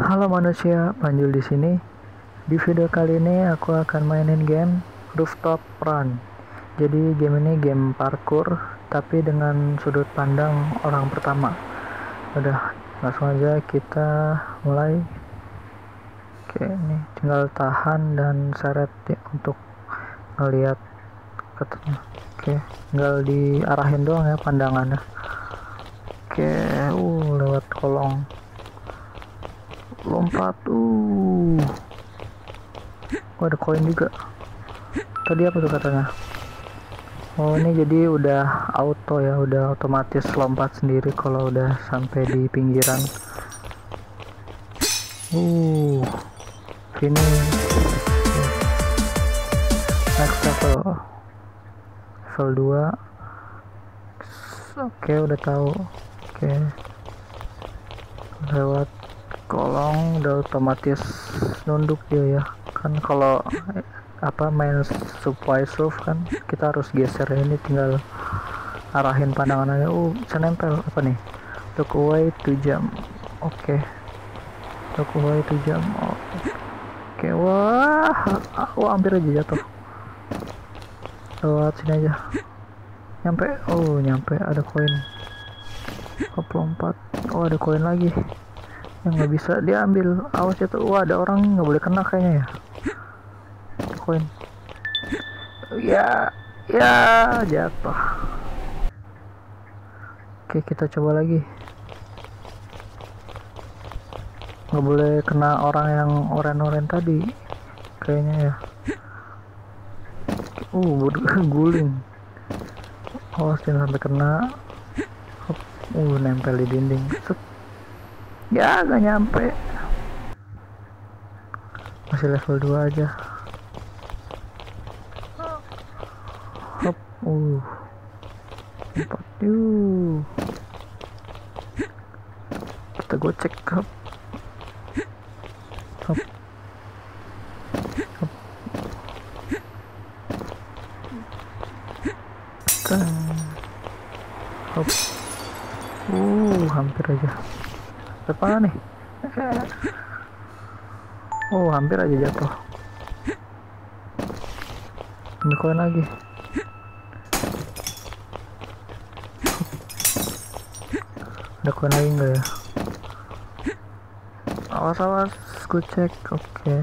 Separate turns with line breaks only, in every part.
Halo manusia, Panjul di sini. Di video kali ini aku akan mainin game Rooftop Run. Jadi game ini game parkour tapi dengan sudut pandang orang pertama. Udah, langsung aja kita mulai. Oke, ini tinggal tahan dan seret ya, untuk ngelihat katanya. Oke, tinggal diarahin doang ya pandangannya. Oke, lewat kolong. Lompat, ada koin juga. Tadi apa tuh katanya? Oh, ini jadi udah auto ya, udah otomatis lompat sendiri kalau udah sampai di pinggiran. Ini next level 2. Oke, udah tahu. Oke, lewat kolong udah otomatis nunduk dia ya, kan kalau main surf kan kita harus geser ya. Ini tinggal arahin pandangan aja. Bisa nempel apa nih, look away 2 jam. Oke, look away 2 jam. Oke, wah hampir aja jatuh. Lewat sini aja nyampe. Nyampe, ada koin. Lompat. Ada koin lagi yang nggak bisa diambil. Awas itu, ada orang nggak boleh kena kayaknya ya. Koin ya jatuh. Oke, kita coba lagi. Nggak boleh kena orang yang oren tadi kayaknya ya. Guling. Awas jangan sampai kena. Nempel di dinding. Ya gak nyampe, masih level 2 aja. Empat. Kita gocek. Hampir aja. Apa nih? Hampir aja jatuh. Ini koin lagi. Ada koin lagi enggak ya? Awas, gue cek. Oke.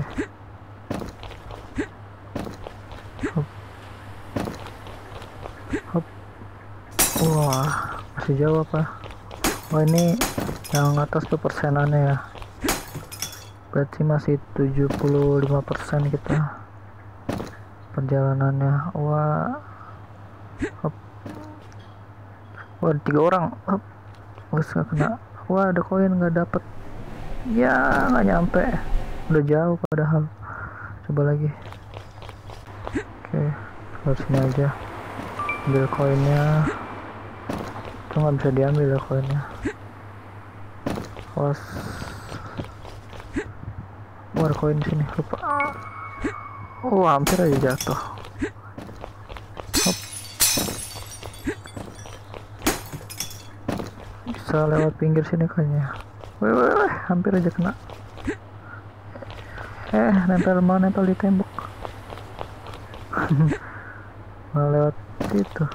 Wah, masih jauh apa? Ini yang atas tuh persenannya ya, berarti masih 75% kita perjalanannya. Ada 3 orang. Nggak kena. Ada koin nggak dapet ya, nggak nyampe, udah jauh padahal. Coba lagi. Oke, ke sini aja, ambil koinnya. Itu nggak bisa diambil ya koinnya. Ada koin di sini, lupa. Hampir aja jatuh. Bisa lewat pinggir sini kayaknya. Hampir aja kena. Nempel di tembok. Malah lewat situ.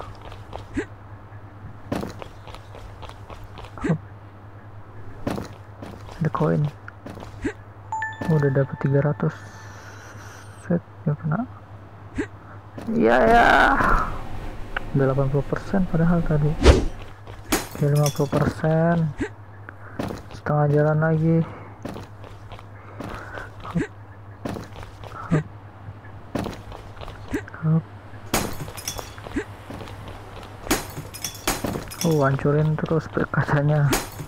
Ada koin. Udah dapat 300. Set, ya kena. Ya. Udah 80% padahal tadi. Oke, 50%. Setengah jalan lagi. Hancurin terus kacanya.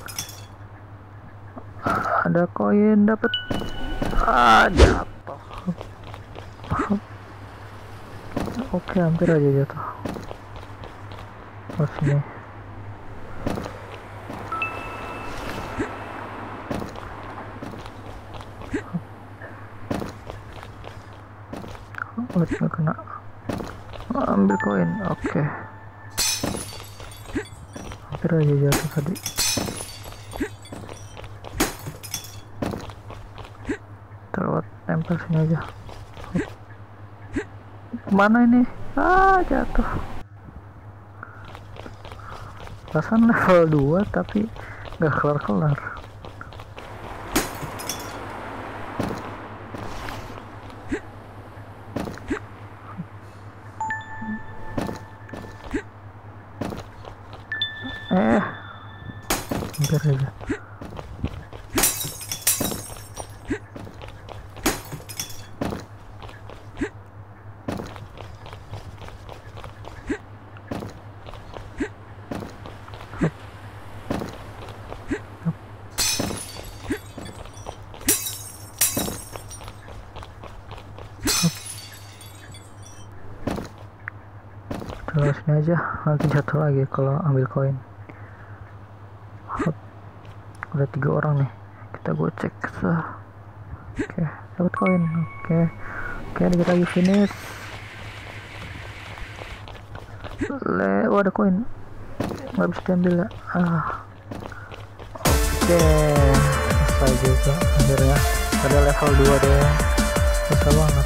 Ada koin, dapat. Jatuh. Oke, hampir aja jatuh. Sini. Nggak kena. Ambil koin. Oke. Hampir aja jatuh tadi. sini aja. Kemana ini? Jatuh. Perasaan level 2 tapi nggak kelar-kelar. Hampir aja. Terus sini aja, nanti jatuh lagi kalau ambil koin. Udah 3 orang nih, kita gocek. Oke, dapat koin. Oke, dikit lagi finish. Ada koin, nggak bisa diambil ya. Oke, selesai juga akhirnya. Ada level 2 deh, bisa banget.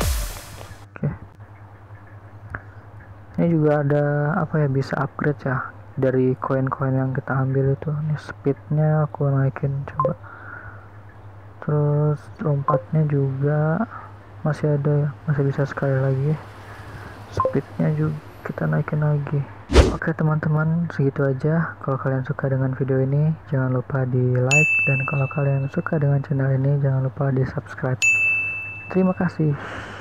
Ini juga ada apa ya, bisa upgrade ya dari koin-koin yang kita ambil itu. Ini speednya aku naikin coba, terus lompatnya juga masih ada ya, masih bisa sekali lagi. Speednya juga kita naikin lagi. Oke teman-teman, segitu aja. Kalau kalian suka dengan video ini jangan lupa di like, dan kalau kalian suka dengan channel ini jangan lupa di subscribe. Terima kasih.